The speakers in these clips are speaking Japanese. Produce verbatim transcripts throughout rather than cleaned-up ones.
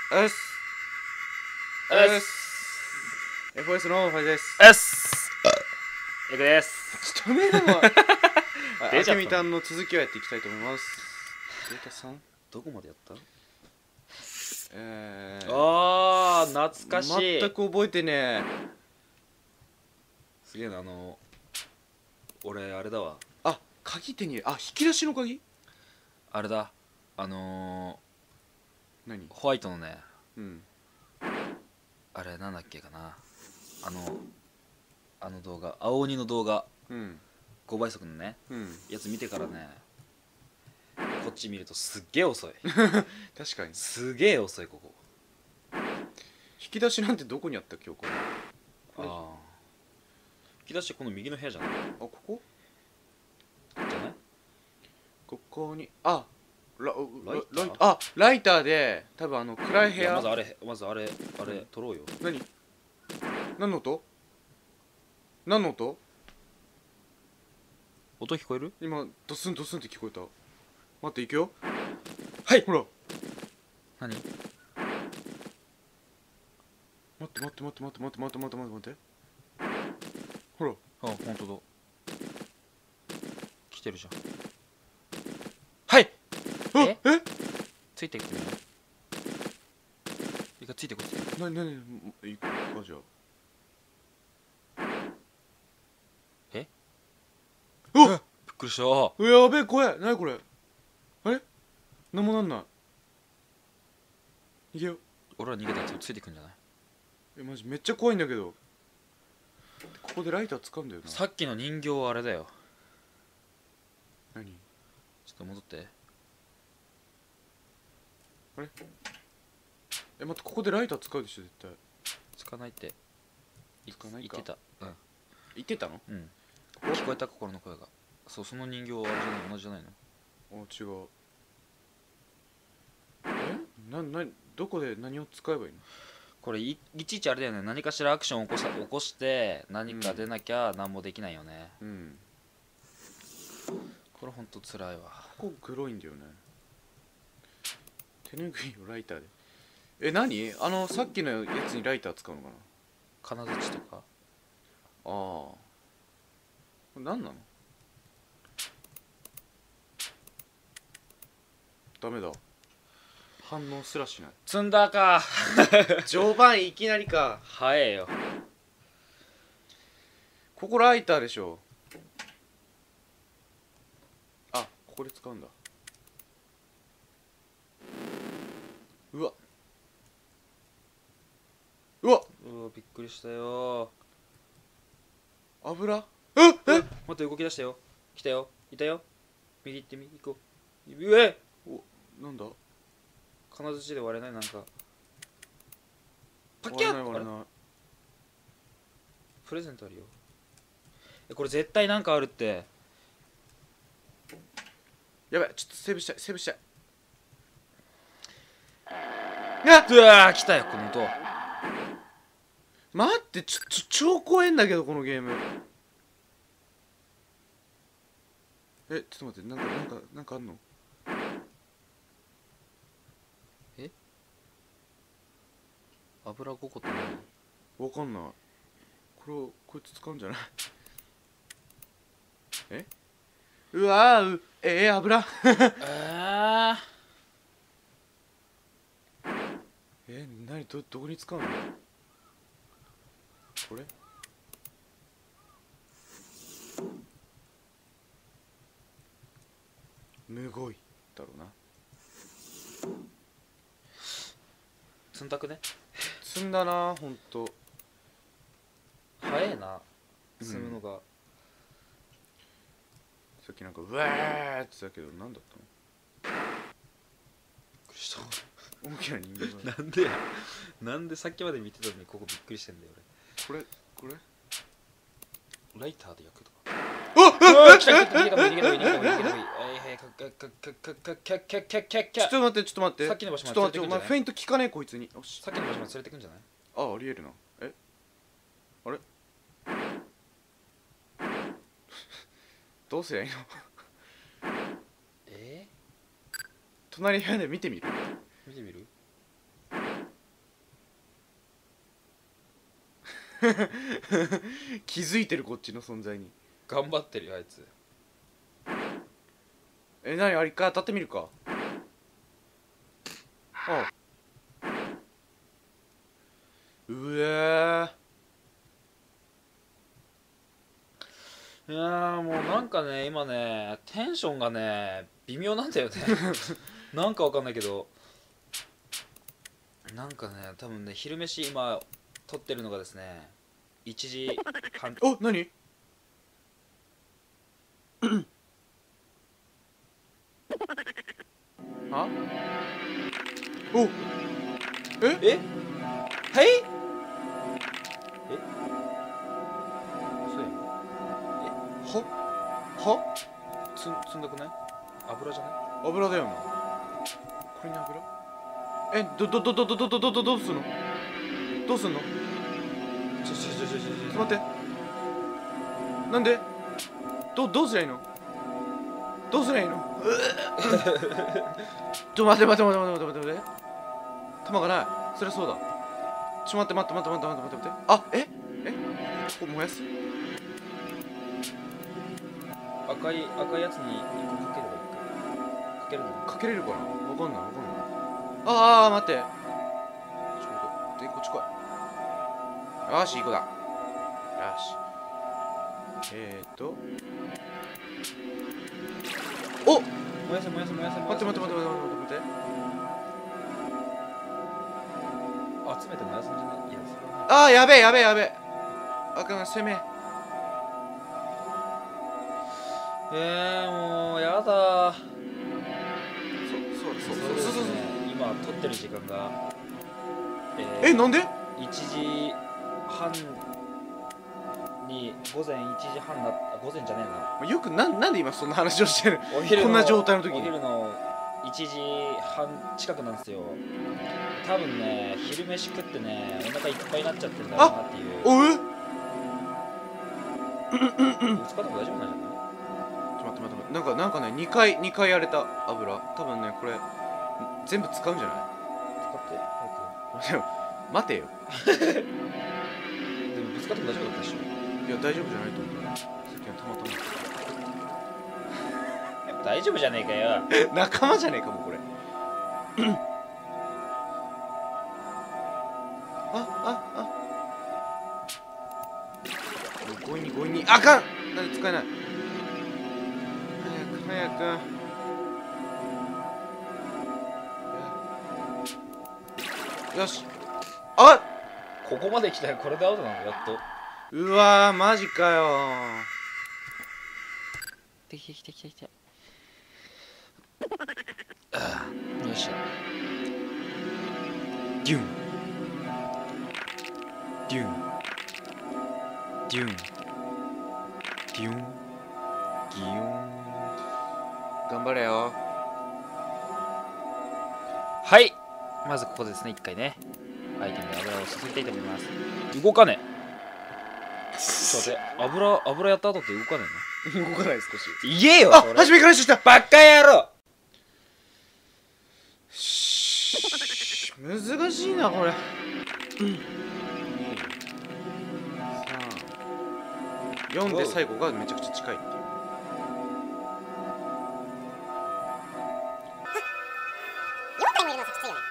うっすうっうっす エフエス のファイです。 うっすエグです。 ちょっとねもう出ちゃったあけみたんの続きをやっていきたいと思います。データさんどこまでやった？ えー、 あー懐かしい。 全く覚えてねえ。 すげえな。あの俺あれだわ。 あ、鍵手に入れ、あ、引き出しの鍵。 あれだ、あの何？ ー、ホワイトのね、 うんあれなんだっけかな、あのあの動画、青鬼の動画、 うんごばい速のねうんやつ見てからね、こっち見るとすっげえ遅い。 確かにすげえ遅いここ。 引き出しなんてどこにあったっけ？これああ、引き出しこの右の部屋じゃない？ あ、ここじゃない？ ここに、あ、ラライターライあ、ライターで多分あの暗い部屋。 いやまずあれまずあれあれ撮ろうよ。 何？何の音？何の音？ 音聞こえる？ 今ドスンドスンって聞こえた。待って、いくよ。 はい。 ほら、 何？ 待って待って待って待って待って待って待って待って待ってほら、 あ、本当だ。来てるじゃん。はい。 あ、 ええ、 ついてきてみよう。いいかついてこい。 なになに、いくかじゃあ。 え？ うっ、 びっくりした。 うやべえ、怖い。なにこれ。あれ、なんもなんない。逃げよう。 俺ら逃げたやつついてくんじゃない？ え、マジめっちゃ怖いんだけど。ここでライター使うんだよな。 さっきの人形はあれだよ。 何？ ちょっと戻って。 あれ、え、待って、ここでライター使うでしょ絶対。 つかないって使わないか。 言ってた。うん言ってたの？ うん。聞こえた心の声が。そう、その人形はあれじゃない、同じじゃないの？ あ、違う。え、な、な、どこで何を使えばいいの？ これいいちいちあれだよね。何かしらアクションを起こさ起こして何か出なきゃ何もできないよね。 うん。 これほんとつらいわ。 ここ黒いんだよね。手ぬぐいをライターで。え、何？あのさっきのやつにライター使うのかな？ 金槌とか。 ああ、これ何なの？ダメだ、反応すらしない。 積んだか。 序盤いきなりか。 早えよ。 ここライターでしょ。あ、ここで使うんだ。うわうわ、 うわびっくりしたよ。 油。えっ、え、 待って動き出したよ。来たよ、いたよ。右行って右行こう。うえ、 お、なんだ？ 金槌で割れない？なんかパッ割れキャッ。あれない割れない。 プレゼントあるよ。えこれ絶対なんかあるって。 やばい、ちょっとセーブしたいセーブしたい。 うわー来たよこの音。 待って、ちょちょ超怖いんだけどこのゲーム。え、ちょっと待って、なんかなんかなんかあんの？ え油ごこって何？ わかんない。これをこいつ使うんじゃない？え、うわー、う、えー、油。 ええー、何、どどこに使うの？これ？むごいだろうな。 積んだくね。 積んだな、ほんと。 早えな積むのが。 さっきなんかうわーって言ってたけど、何だったの？ びっくりした。 大きな人間が。 なんでやなんでさっきまで見てたのにここびっくりしてんだよこれこれ俺。ライターで焼くとか。 あっ、 来た来た逃げた方がいい逃げた方がいい逃げた方がいい逃げた方がいい。はいはいかかかかかかかかかちょっと待ってちょっと待って、 さっきの場所ちょっとまで連れてくんじゃない？ 待って、お前フェイント効かねえこいつに。よし、 さっきの場所まで連れてくんじゃない？ あ、ありえるな。え、あれどうすりゃいいの？ え隣部屋で見てみる？ ー、見てみる？ 気づいてるこっちの存在に。 頑張ってるよあいつ。 え、なにあれ一回当たってみるか。あうえーいやーもうなんかね今ねテンションがね微妙なんだよねなんかわかんないけど、なんかね多分ね昼飯今撮ってるのがですねいちじはん。 お、なにあおええはいえそうやんははつん積んだくない？油じゃない？ 油だよな。これに油え、ど、ど、ど、ど、ど、ど、ど、ど、ど、どうすんのどうすんのちちょちょちょちょちょょっと待って。なんでど、どうすりゃいいのどうすりゃいいのちょ、待って待って待って待って待って待って。弾がない。そりゃそうだ。ちょ、待って待って待って待って待って待って。あ、ええここ燃やす赤い赤いやつにいっこかければいいか。かけるの？ かけれるかなわかんないわかんない。ああ、待って。ちょっと、で、こっち来い。よーし、いい子だ。よし。えーっと。お燃やせ燃やせ燃やせ燃やせ。 待って待って待って待って待って待って。 集めて燃やすんじゃない？いやそれはああ、やべえやべえやべえ。あかん、攻め。 えー、もうやだー。 そうそうそうそうそうそう。 今撮ってる時間がえ、なんでいちじはんに午前いちじはんなあ午前じゃねえなよくな、なんで今そんな話をしてるお昼のこんな状態の時に。 お昼のいちじはん近くなんですよ。多分ね昼飯食ってねお腹いっぱいになっちゃってるんだろうなっていう。 おうぶつかっても大丈夫なんじゃない？ ちょっと待って待って待って。なんか、なんかね、にかい、にかいやれた油。多分ね、これ、全部使うんじゃない使って早でも待てよ。 く。でもぶつかっても大丈夫だったでしょ。 いや、大丈夫じゃないと思うよ。さっきのたまた大丈夫じゃねえかよ。 ま。仲間じゃねえかも、これ。あ、あ、あ。強引に強引に。あかんなんで使えない早く、早く。よし。あここまで来たらこれでアウトなのやっと。 うわー、マジかよできてきてきてきて。ああ、よっしゃ。 デュンデュンデュンデュンギュン。頑張れよ。 はい、まずここですね、一回ねアイテムで油を注ぎたいと思います。動かねえ。ちょっと待って、油油やった後って動かね動かない少し。 えの？言えよあ、 それ。 初めからしたバッカ野郎。 し難しいなこれ。にさんよんで最後がめちゃくちゃ近いっていう。 よんかいもいるのさきついよね。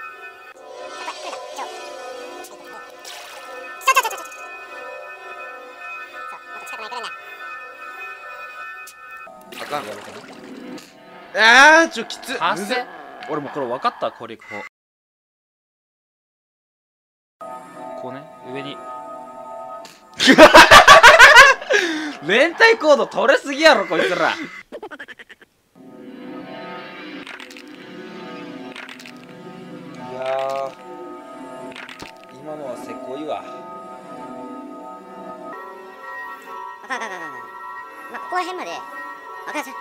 あかん。あーちょきつっ。 達成むずっ。 俺もこれ分かった攻略法。こうね上に連帯コード取れすぎやろこいつら。いや今のはせこいわ。 あかんあかんあかんあかん。まあここら辺まであかんさ。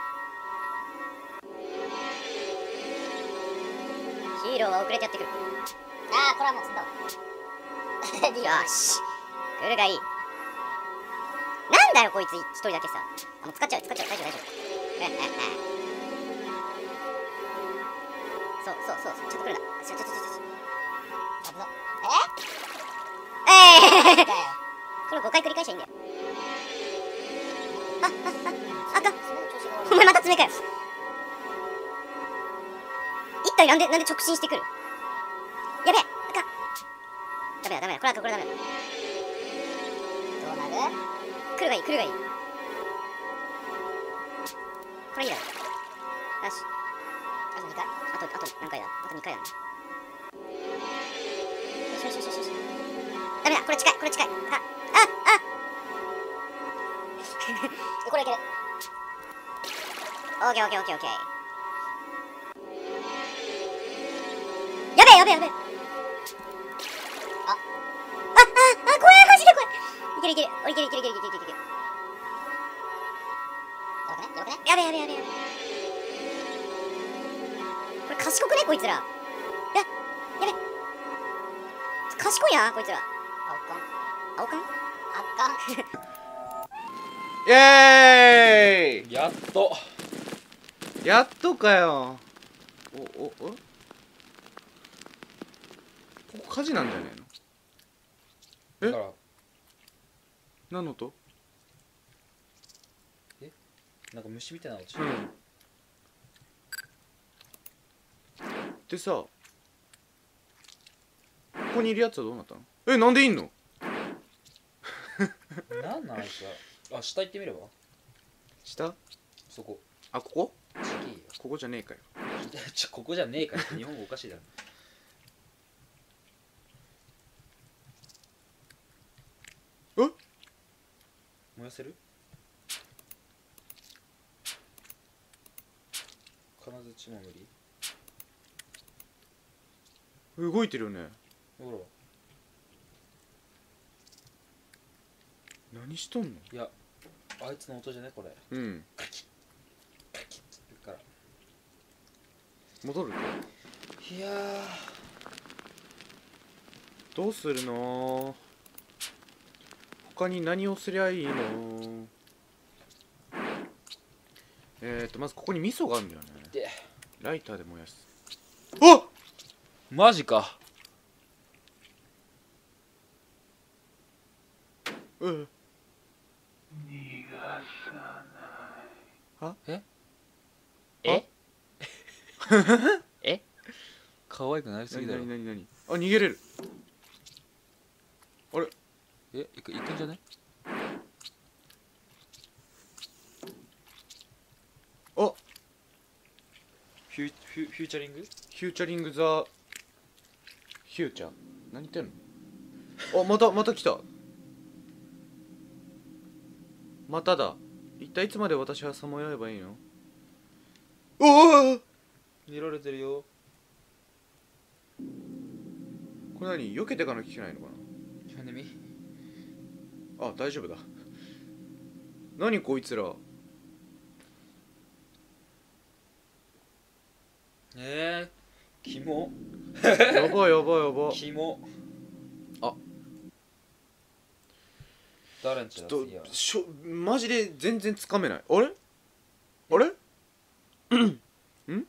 ヒーローは遅れてやってくる。ああこれはもう積んだわ。よし来るがいい。なんだよこいつ一人だけさ。あもう使っちゃう使っちゃう大丈夫大丈夫。そうそうそうそうちょっと来るな。ちょちょちょちょちょ。ええええれごかい繰り返しゃいいんだよ。ああああかん。お前また爪かよ。一体なんでなんで直進してくる。やべえ、あかん。ダメだダメだ、これはこれダメだ。どうなる。来るがいい来るがいい。これいいだろ。よし、あとにかい、あとあと何回だ、あとにかいだね。よしよしよしよしよし。ダメだ、これ近いこれ近い。あああこれいける。オーケーオーケーオーケーオーケー。やべえやべえやべえ。あああ、怖い、マジで怖い。いけるいける、おいけるいけるいけるいけるいけるいける。やばくねやばくね、やべえやべえやべえやべえ。これ賢くねこいつら。え、やべえ、賢いなこいつら。青缶青缶あかん。 イエーイ。 やっとやっとかよ。おおお、ここ火事なんじゃねえの。えだから何の音。 なんか虫みたいな落ちる。 うんでさ、ここにいるやつはどうなったの。え、なんでいんの。 なんなんあいつは。あ、下行ってみれば。 下。 そこあ、ここちげえよ。 ここじゃねえかよ。 ちょここじゃねえからって日本語おかしいだろ。 え、 燃やせる。金槌も無理。 動いてるよね。 ほ何しとんの。 ら、いやあいつの音じゃねこれ。 うん、 カキッカキッって言うから。 戻る。 いやどうするの。他に何をすりゃいいの。えーとまずここに味噌があるんだよね。 でライターで燃やす。あっ、 マジか。 うんえええ可愛くなりすぎだろ。 何何何何。あ、逃げれる。あれ、 え、行く行くんじゃね。 あ、 フュフュフューチャリング。 フューチャリングザフューチャー。何言ってんの。あ、またまた来た。まただ。一体いつまで私はさまよえばいいの。おお、 見られてるよ。 これ何、避けてかなきゃいけないのか読んでみ。 な。あ、大丈夫だ。何こいつら。 えー、キモ。 やばいやばいやば。 キモ。 あ、 誰んちちょっだ次は。 としょマジで全然つかめない。あれあれん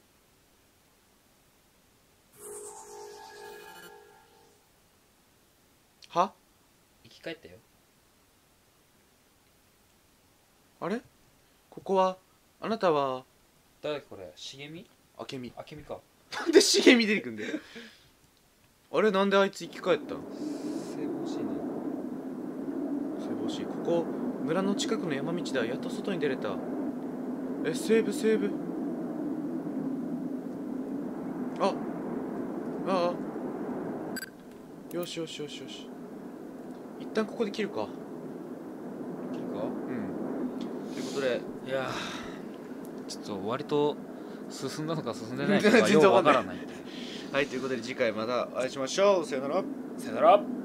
は。 生き返ったよ。 あれ、ここは、あなたは誰だっけこれ。茂み。 あけみ。 あけみか。 なんで茂み出てくんだよ。あれ、なんであいつ生き返ったの。 セボシーね。 セボシ、ここ村の近くの山道だ。やっと外に出れた。え、セーブセーブ。あああ、よしよしよしよし。一旦ここで切るか。 切るか。 うん。ということで、 いやー、ちょっと割と進んだのか進んでないのか全然ようわわかんないからない。 はい、ということで次回またお会いしましょう。さよなら。 さよなら。